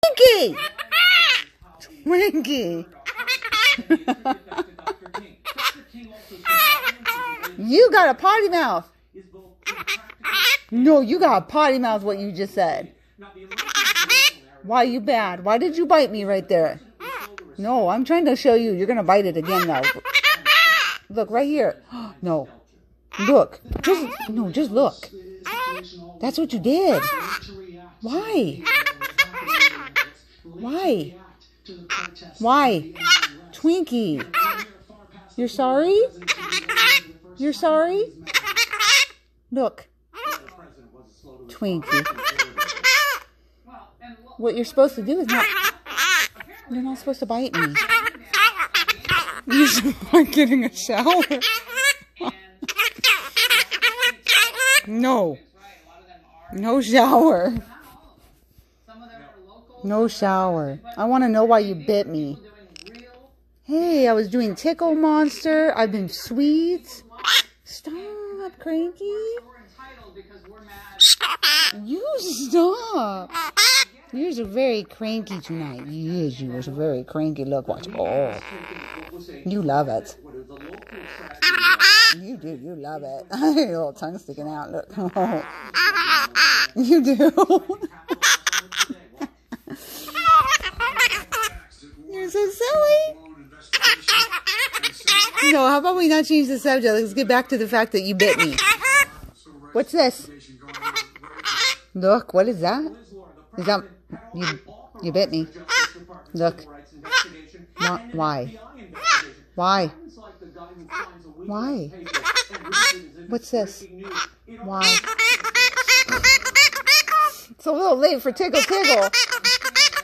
Twinkie! Twinkie! You got a potty mouth. No, you got a potty mouth, what you just said. Why are you bad? Why did you bite me right there? No, I'm trying to show you. You're going to bite it again now. Look, right here. No. Look. Just look. That's what you did. Why? Why? Why? Twinkie. You're sorry? You're sorry? Look. Twinkie. What you're supposed to do is not... You're not supposed to bite me. You are getting a shower. No. No shower. No shower. I want to know why you bit me. Hey, I was doing Tickle Monster. I've been sweet. Stop, Cranky. You stop. You're very cranky tonight. Yes, you was very cranky. Look, watch. Oh, you love it. You do. You love it. Your little tongue sticking out. Look. You do. You're so silly. No, how about we not change the subject? Let's get back to the fact that you bit me. What's this? Look, what is that? Is that... You bit me. Look. Why? Why? Why? What's this? Why? It's a little late for Tickle Tickle.